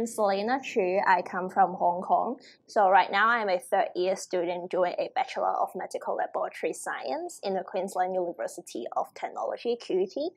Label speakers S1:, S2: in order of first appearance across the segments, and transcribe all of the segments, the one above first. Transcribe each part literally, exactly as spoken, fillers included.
S1: I'm Selena Chu. I come from Hong Kong. So right now I'm a third year student doing a Bachelor of Medical Laboratory Science in the Queensland University of Technology, Q U T.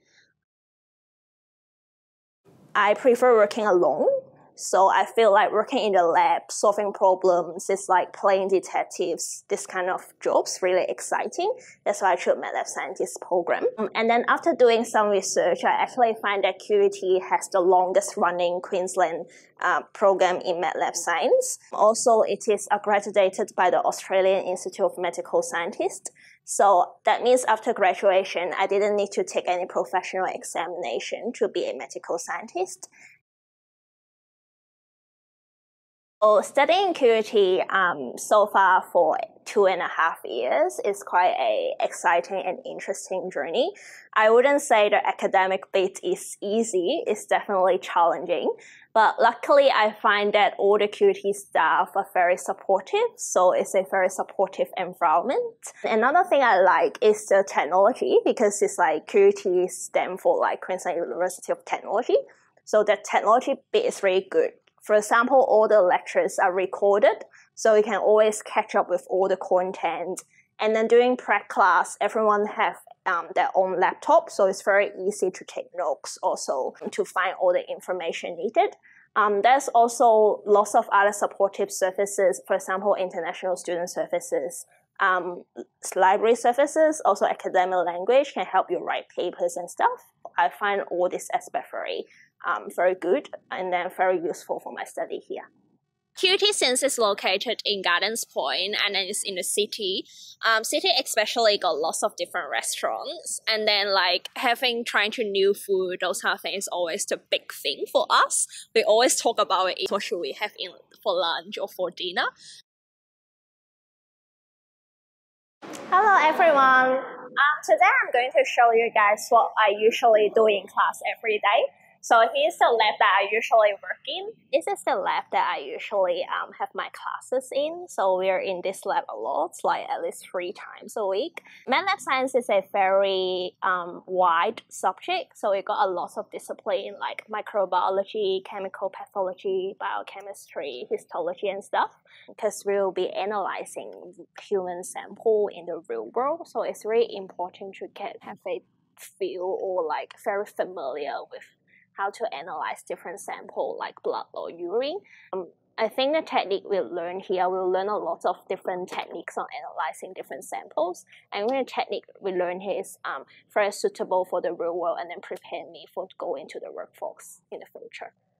S1: I prefer working alone. So I feel like working in the lab, solving problems, is like playing detectives, this kind of jobs, really exciting. That's why I chose MedLab Scientist program. Um, and then after doing some research, I actually find that Q U T has the longest running Queensland uh, program in MedLab Science. Also, it is accredited by the Australian Institute of Medical Scientists. So that means after graduation, I didn't need to take any professional examination to be a medical scientist. So studying Q U T um, so far for two and a half years is quite a exciting and interesting journey. I wouldn't say the academic bit is easy, it's definitely challenging. But luckily, I find that all the Q U T staff are very supportive, so it's a very supportive environment. Another thing I like is the technology, because it's like Q U T stands for like Queensland University of Technology. So the technology bit is really good. For example, all the lectures are recorded, so you can always catch up with all the content. And then during prep class, everyone have um, their own laptop, so it's very easy to take notes also to find all the information needed. Um, there's also lots of other supportive services, for example, international student services, um, library services, also academic language can help you write papers and stuff. I find all this aspect very Um, very good and then very useful for my study here. Q U T, since it's located in Gardens Point and then it's in the city, um, city especially got lots of different restaurants, and then like having trying to new food, those kind of things is always the big thing for us. We always talk about it. What should we have in for lunch or for dinner? Hello everyone. Um, today I'm going to show you guys what I usually do in class every day. So here's the lab that I usually work in. This is the lab that I usually um, have my classes in. So we're in this lab a lot, like at least three times a week. MedLab Science is a very um, wide subject. So we got a lot of discipline like microbiology, chemical pathology, biochemistry, histology and stuff. Because we'll be analyzing human sample in the real world. So it's really important to get have a feel or like very familiar with how to analyze different samples like blood or urine. Um, I think the technique we'll learn here, we'll learn a lot of different techniques on analyzing different samples. And the technique we learn here is um, very suitable for the real world and then prepare me for going to the workforce in the future.